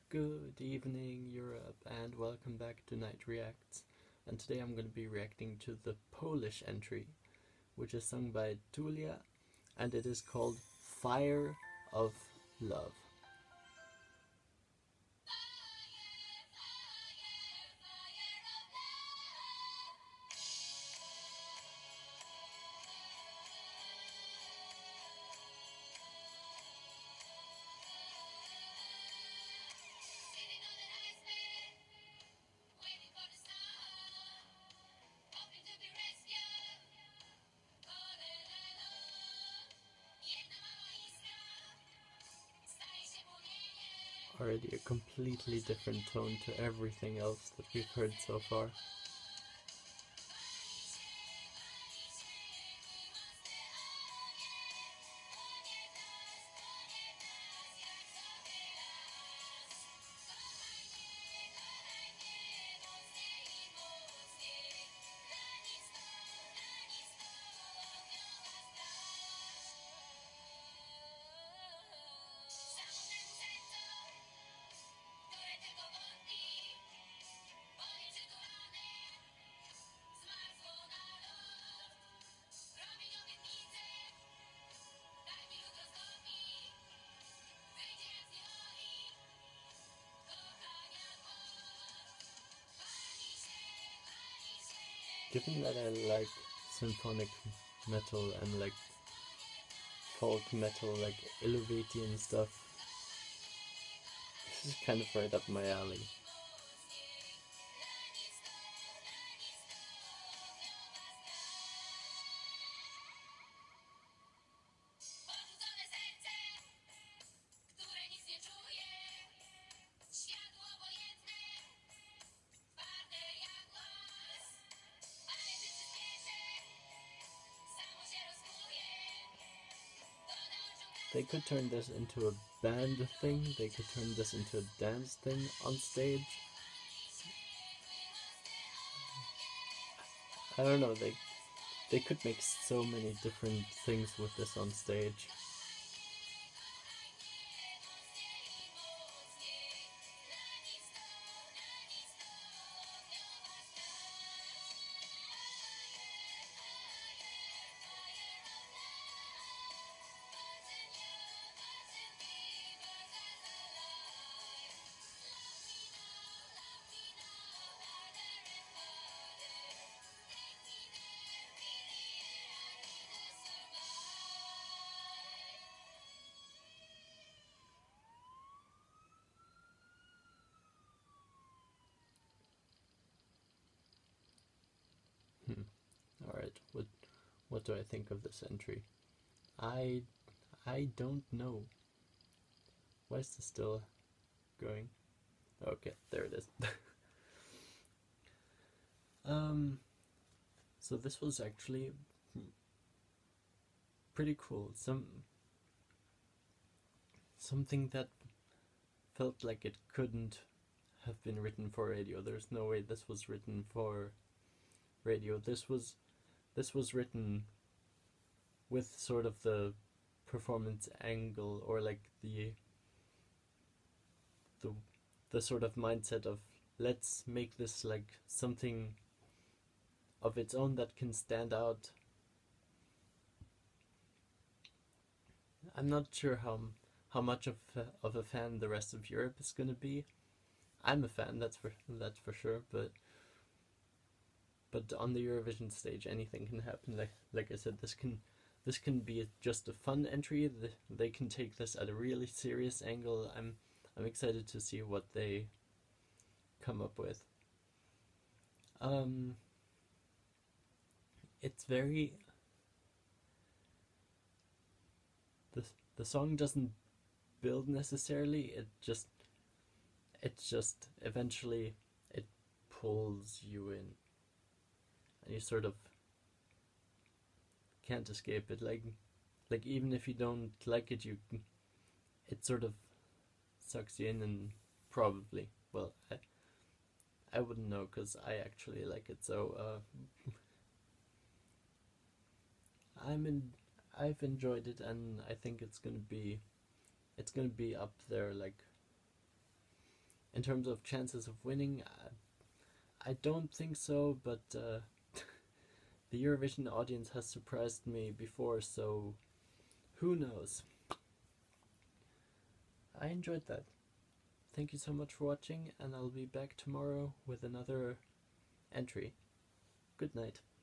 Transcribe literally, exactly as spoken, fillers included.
Good evening, Europe, and welcome back to Night Reacts. And today I'm going to be reacting to the Polish entry, which is sung by Tulia, and it is called Fire of Love. Already a completely different tone to everything else that we've heard so far. Given that I like symphonic metal and like folk metal, like Eluvatian stuff, this is kind of right up my alley. They could turn this into a band thing, they could turn this into a dance thing on stage. I don't know, they they could make so many different things with this on stage. Hmm. Alright, what what do I think of this entry? I I don't know. Why is this still going? Okay, there it is. um so this was actually pretty cool. Some something that felt like it couldn't have been written for radio. There's no way this was written for radio. This was this was written with sort of the performance angle, or like the the the sort of mindset of, let's make this like something of its own that can stand out. I'm not sure how how much of of a fan the rest of Europe is gonna be. I'm a fan, that's for that's for sure, but but on the Eurovision stage anything can happen. Like like I said, this can this can be just a fun entry. They can take this at a really serious angle. I'm I'm excited to see what they come up with. Um, it's very the the song doesn't build necessarily. It just it's just eventually it pulls you in, and you sort of can't escape it. Like like even if you don't like it, you it sort of sucks you in, and probably, well, I, I wouldn't know because I actually like it. So uh, I'm in. I've enjoyed it, and I think it's gonna be, it's gonna be up there, like in terms of chances of winning, I, I don't think so, but uh, the Eurovision audience has surprised me before, so who knows. I enjoyed that. Thank you so much for watching, and I'll be back tomorrow with another entry. Good night.